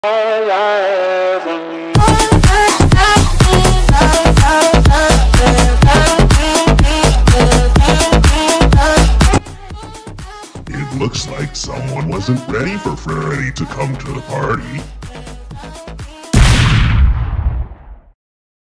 It looks like someone wasn't ready for Freddy to come to the party.